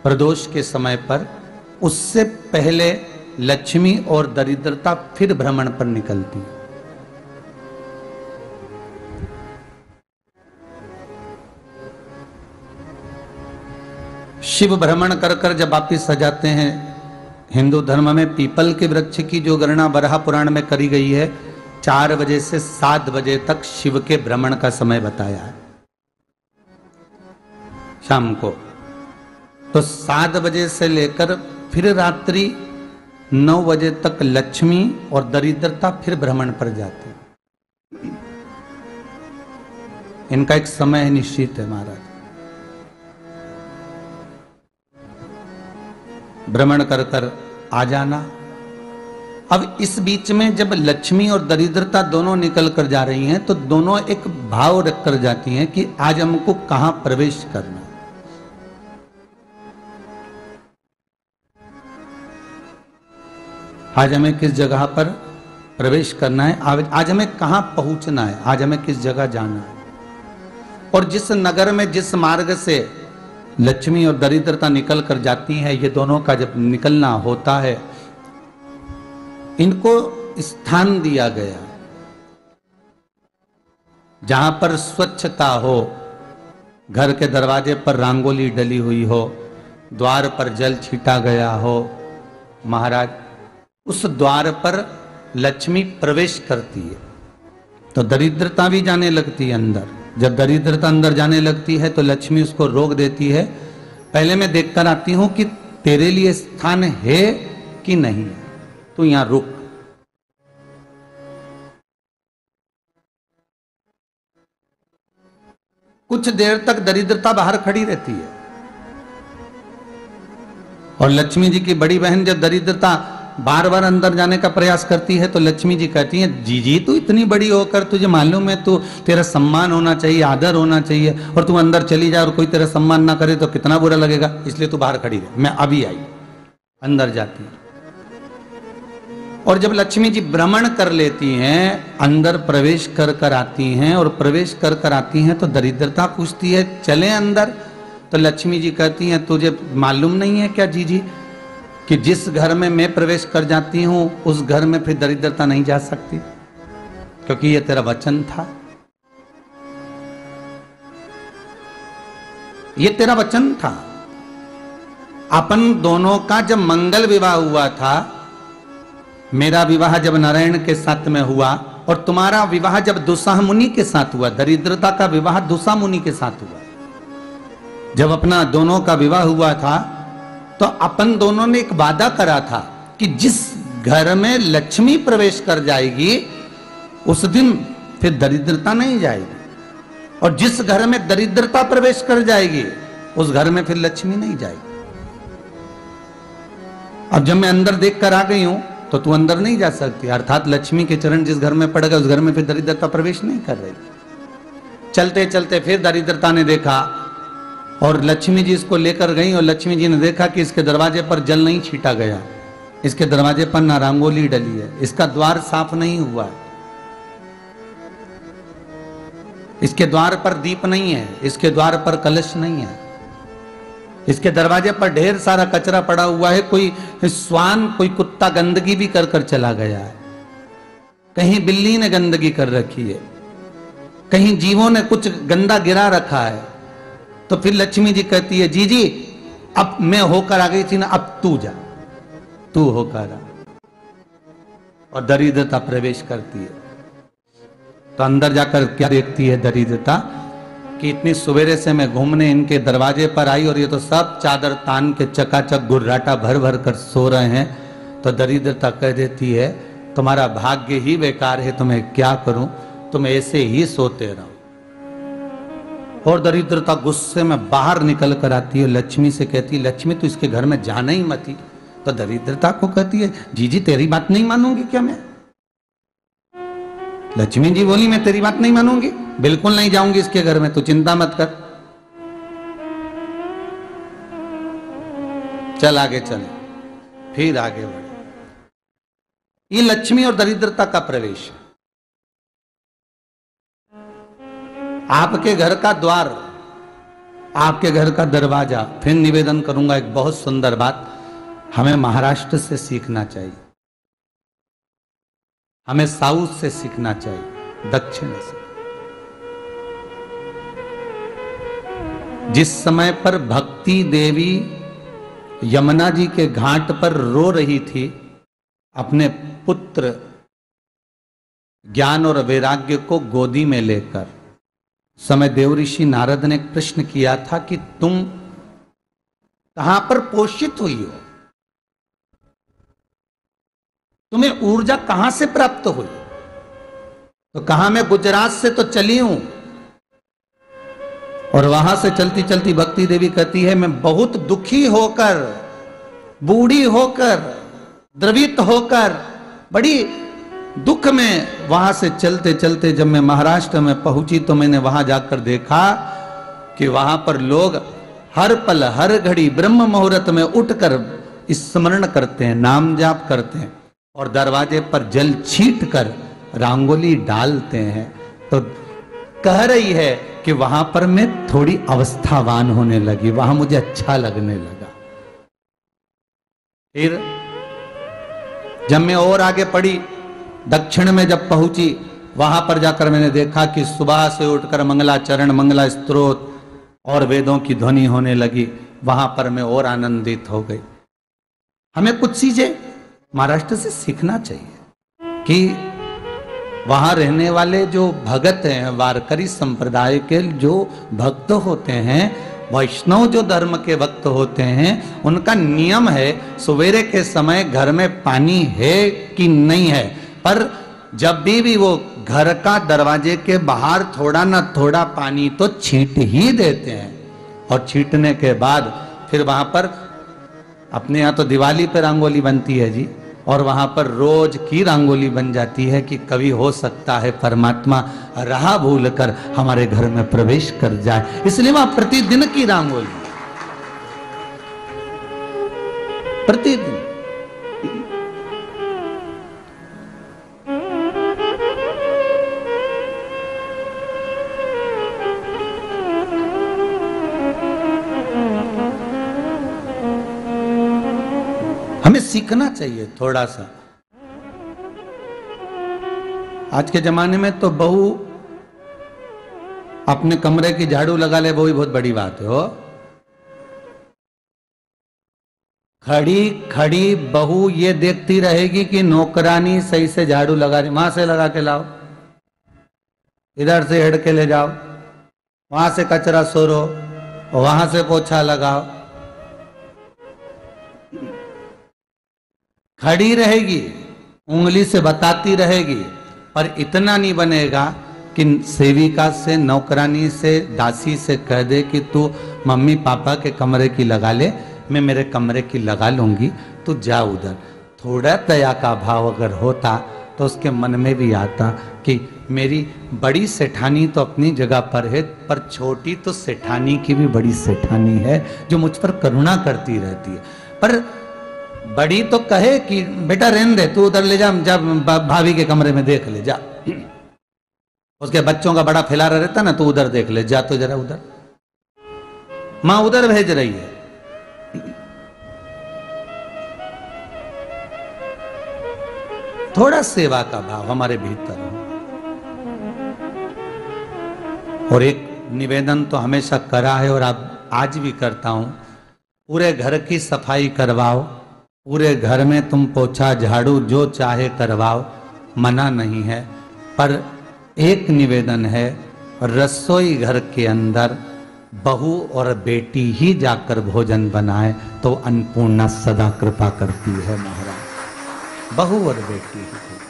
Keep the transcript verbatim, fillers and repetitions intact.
प्रदोष के समय पर, उससे पहले लक्ष्मी और दरिद्रता फिर भ्रमण पर निकलती है। शिव भ्रमण कर कर जब वापिस आ जाते हैं, हिंदू धर्म में पीपल के वृक्ष की जो गणना बराह पुराण में करी गई है, चार बजे से सात बजे तक शिव के भ्रमण का समय बताया है शाम को। तो सात बजे से लेकर फिर रात्रि नौ बजे तक लक्ष्मी और दरिद्रता फिर भ्रमण पर जाती है। इनका एक समय निश्चित है महाराज, भ्रमण कर कर आ जाना। अब इस बीच में जब लक्ष्मी और दरिद्रता दोनों निकल कर जा रही हैं, तो दोनों एक भाव रख कर जाती हैं कि आज हमको कहां प्रवेश करना है। आज हमें किस जगह पर प्रवेश करना है, आज हमें कहां पहुंचना है, आज हमें किस जगह जाना है। और जिस नगर में जिस मार्ग से लक्ष्मी और दरिद्रता निकल कर जाती है, ये दोनों का जब निकलना होता है, इनको स्थान दिया गया जहां पर स्वच्छता हो, घर के दरवाजे पर रंगोली डली हुई हो, द्वार पर जल छीटा गया हो। महाराज, उस द्वार पर लक्ष्मी प्रवेश करती है तो दरिद्रता भी जाने लगती है अंदर। जब दरिद्रता अंदर जाने लगती है तो लक्ष्मी उसको रोक देती है, पहले मैं देखकर आती हूं कि तेरे लिए स्थान है कि नहीं, तू यहां रुक। कुछ देर तक दरिद्रता बाहर खड़ी रहती है और लक्ष्मी जी की बड़ी बहन जब दरिद्रता बार बार अंदर जाने का प्रयास करती है तो लक्ष्मी जी कहती हैं, जी जी तू इतनी बड़ी होकर तुझे मालूम है तू तेरा सम्मान होना चाहिए, आदर होना चाहिए, और तू अंदर चली जाए और कोई तेरा सम्मान ना करे तो कितना बुरा लगेगा, इसलिए तू बाहर खड़ी रहे, मैं अभी आई। अंदर जाती है और जब लक्ष्मी जी भ्रमण कर लेती हैं, अंदर प्रवेश कर कर आती हैं और प्रवेश कर कर आती हैं तो दरिद्रता पूछती है चले अंदर। तो लक्ष्मी जी कहती हैं, तुझे मालूम नहीं है क्या जी जी कि जिस घर में मैं प्रवेश कर जाती हूं उस घर में फिर दरिद्रता नहीं जा सकती, क्योंकि ये तेरा वचन था, ये तेरा वचन था। अपन दोनों का जब मंगल विवाह हुआ था, मेरा विवाह जब नारायण के साथ में हुआ और तुम्हारा विवाह जब दुस्साह मुनि के साथ हुआ, दरिद्रता का विवाह दुस्साह मुनि के साथ हुआ। जब अपना दोनों का विवाह हुआ था तो अपन दोनों ने एक वादा करा था कि जिस घर में लक्ष्मी प्रवेश कर जाएगी उस दिन फिर दरिद्रता नहीं जाएगी, और जिस घर में दरिद्रता प्रवेश कर जाएगी उस घर में फिर लक्ष्मी नहीं जाएगी। अब जब मैं अंदर देख कर आ गई हूं तो तू अंदर नहीं जा सकती, अर्थात लक्ष्मी के चरण जिस घर में पड़ गए उस घर में फिर दरिद्रता प्रवेश नहीं कर रही। चलते चलते फिर दरिद्रता ने देखा और लक्ष्मी जी इसको लेकर गई और लक्ष्मी जी ने देखा कि इसके दरवाजे पर जल नहीं छीटा गया, इसके दरवाजे पर ना रंगोली डली है, इसका द्वार साफ नहीं हुआ है, इसके द्वार पर दीप नहीं है, इसके द्वार पर कलश नहीं है, इसके दरवाजे पर ढेर सारा कचरा पड़ा हुआ है, कोई श्वान कोई कुत्ता गंदगी भी कर कर चला गया है, कहीं बिल्ली ने गंदगी कर रखी है, कहीं जीवों ने कुछ गंदा गिरा रखा है। तो फिर लक्ष्मी जी कहती है, जी जी अब मैं होकर आ गई थी ना, अब तू जा, तू होकर आ। और दरिद्रता प्रवेश करती है तो अंदर जाकर क्या देखती है दरिद्रता कि इतनी सवेरे से मैं घूमने इनके दरवाजे पर आई और ये तो सब चादर तान के चकाचक गुर्राटा भर भर कर सो रहे हैं। तो दरिद्रता कह देती है, तुम्हारा भाग्य ही बेकार है, तुम्हें क्या करूं, तुम ऐसे ही सोते रहो। और दरिद्रता गुस्से में बाहर निकल कर आती है, लक्ष्मी से कहती है, लक्ष्मी तू इसके घर में जाना ही मत। तो दरिद्रता को कहती है, जी जी तेरी बात नहीं मानूंगी क्या मैं? लक्ष्मी जी बोली, मैं तेरी बात नहीं मानूंगी, बिल्कुल नहीं जाऊंगी इसके घर में, तू चिंता मत कर, चल आगे चले। फिर आगे बढ़े। ये लक्ष्मी और दरिद्रता का प्रवेश है। आपके घर का द्वार आपके घर का दरवाजा। फिर निवेदन करूंगा एक बहुत सुंदर बात, हमें महाराष्ट्र से सीखना चाहिए, हमें साउथ से सीखना चाहिए, दक्षिण से। जिस समय पर भक्ति देवी यमुना जी के घाट पर रो रही थी अपने पुत्र ज्ञान और वैराग्य को गोदी में लेकर, समय देवऋषि नारद ने प्रश्न किया था कि तुम कहां पर पोषित हुई हो, तुम्हें ऊर्जा कहां से प्राप्त हुई? तो कहा मैं गुजरात से तो चली हूं। और वहां से चलती चलती भक्ति देवी कहती है मैं बहुत दुखी होकर, बूढ़ी होकर, द्रवित होकर, बड़ी दुख में वहां से चलते चलते जब मैं महाराष्ट्र में पहुंची तो मैंने वहां जाकर देखा कि वहां पर लोग हर पल हर घड़ी ब्रह्म मुहूर्त में उठकर स्मरण करते हैं, नाम जाप करते हैं और दरवाजे पर जल छीट कर रंगोली डालते हैं। तो कह रही है कि वहां पर मैं थोड़ी अवस्थावान होने लगी, वहां मुझे अच्छा लगने लगा। फिर जब मैं और आगे पढ़ी, दक्षिण में जब पहुंची, वहां पर जाकर मैंने देखा कि सुबह से उठकर मंगलाचरण, मंगला स्तोत्र और वेदों की ध्वनि होने लगी। वहां पर मैं और आनंदित हो गई। हमें कुछ चीजें महाराष्ट्र से सीखना चाहिए कि वहां रहने वाले जो भगत हैं, वारकरी संप्रदाय के जो भक्त होते हैं, वैष्णव जो धर्म के भक्त होते हैं, उनका नियम है सवेरे के समय घर में पानी है कि नहीं है, पर जब भी भी वो घर का दरवाजे के बाहर थोड़ा ना थोड़ा पानी तो छींट ही देते हैं। और छींटने के बाद फिर वहां पर अपने यहाँ तो दिवाली पे रंगोली बनती है जी, और वहां पर रोज की रंगोली बन जाती है कि कभी हो सकता है परमात्मा राह भूल कर हमारे घर में प्रवेश कर जाए, इसलिए वहां प्रतिदिन की रंगोली, प्रतिदिन। हमें सीखना चाहिए थोड़ा सा। आज के जमाने में तो बहू अपने कमरे की झाड़ू लगा ले, वो ही बहुत बड़ी बात है। हो खड़ी खड़ी बहू ये देखती रहेगी कि नौकरानी सही से झाड़ू लगा रही, वहां से लगा के लाओ, इधर से हेड के ले जाओ, वहां से कचरा सोरो, वहां से पोछा लगाओ। खड़ी रहेगी, उंगली से बताती रहेगी, पर इतना नहीं बनेगा कि सेविका से, नौकरानी से, दासी से कह दे कि तू मम्मी पापा के कमरे की लगा ले, मैं मेरे कमरे की लगा लूंगी, तू जा उधर। थोड़ा दया का भाव अगर होता तो उसके मन में भी आता कि मेरी बड़ी सेठानी तो अपनी जगह पर है, पर छोटी तो सेठानी की भी बड़ी सेठानी है जो मुझ पर करुणा करती रहती है। पर बड़ी तो कहे कि बेटा रहने दे, तू उधर ले जा, जब भाभी के कमरे में देख ले जा, उसके बच्चों का बड़ा फैलारा रहता ना, तू उधर देख ले जा, तो जरा उधर, मां उधर भेज रही है। थोड़ा सेवा का भाव हमारे भीतर हो। और एक निवेदन तो हमेशा करा है और अब आज भी करता हूं, पूरे घर की सफाई करवाओ, पूरे घर में तुम पोछा झाड़ू जो चाहे करवाओ, मना नहीं है। पर एक निवेदन है, रसोई घर के अंदर बहू और बेटी ही जाकर भोजन बनाए तो अन्नपूर्णा सदा कृपा करती है महाराज। बहू और बेटी ही।